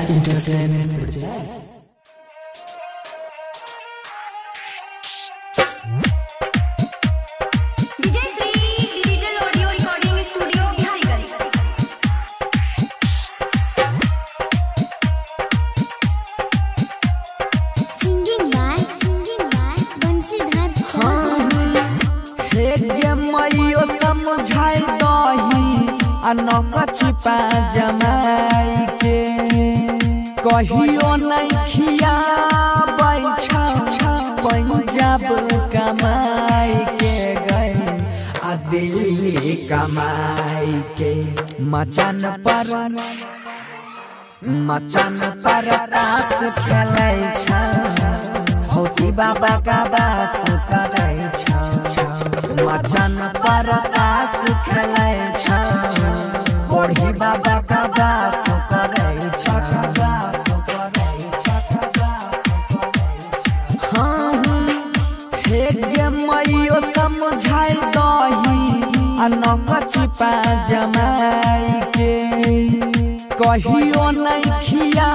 Entertainment समझाई दही अनक छिपा जमाई के कहियो नहीं खिया पंजाब कमाई के गए आ दिल्ली कमाई के मचान पर ताश खेलै छ होती बाबा का बास करै छ मचान पर ताश खेलै छ बूढ़ी बाबा का बास करै छ मैयो समझाई दही अनक छिपा जमाई के कहियो नहीं खिया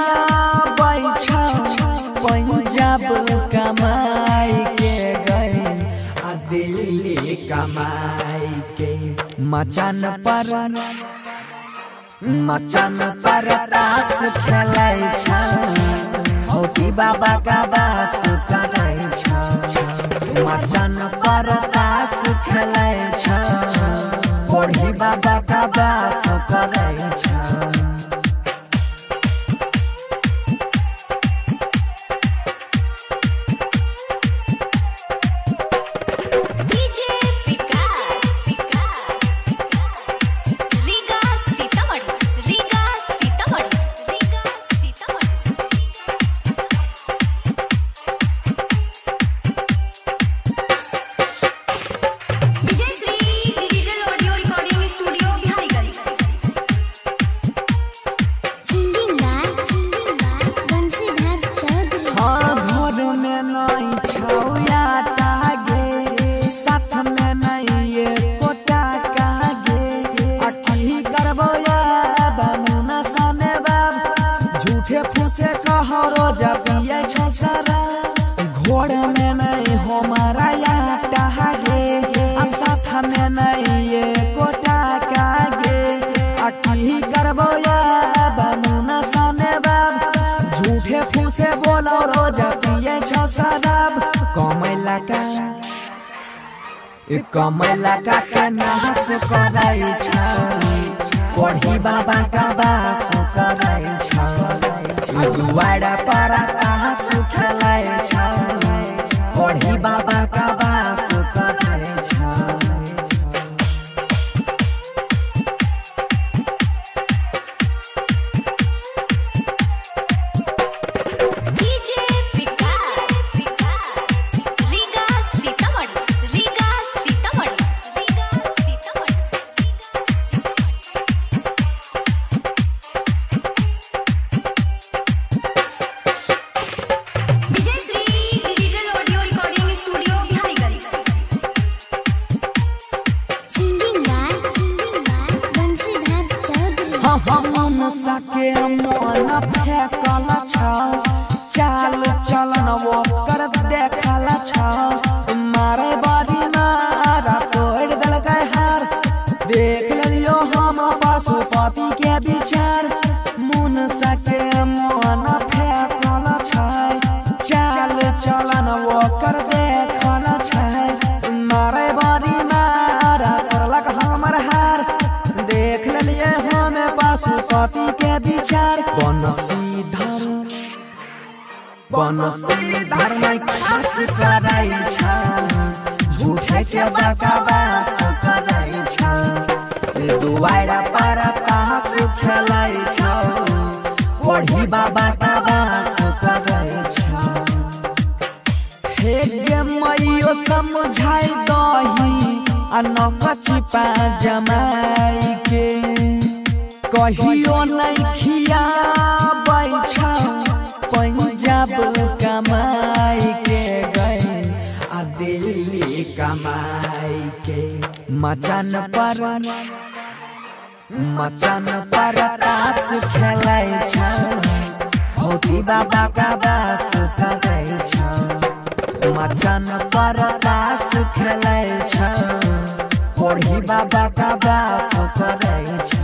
पंजाब कमाई के गए आ दिल्ली कमाई के मचान पर ताश खेलै छ होती बाबा का बास करै छ मचान पर ताश खेलै छ बूढ़ी बाबा का बास करै छ फूसे कहरो जपिए छ सारा घोड़ में नहीं हमारा आटा गे साथ में नहीं ये कोटा का गे की करबो या बमुना साने बाब झूठे फूसे बोलो रो जपिए छ सारा कमैला का के नाश करै छ बूढ़ी बाबा का बास करै छ दुआरा पर ताश खेलै छ बूढ़ी बाबा का बास करै छ हम सके मन फेंकल छ चाल चलन वो कर देखल छ मारे बारी मारा तोड़ दल के हार देख लियो हम पशुपति के विचार मुन सके मन फेंकल छ चाल चलन वो कर देखल छ मारे बारी मारा करलक हमर हार देख लिए हमें पशुपति के विचार बनसीधर में खास करै छ झूठे के बकवास करै छ दुआरा पर ताश खेलै छ बूढ़ी बाबा का बास करै छ मैयो समझाई दही अनक छिपा जमाई के कहियो नहीं खिया पंजाब कमाई के गए आ दिल्ली कमाई के मचान पर ताश खेलै छ बाबा का बास करे छ मचान पर तास खेले छ कोढ़ी बाबा का बास करे छ।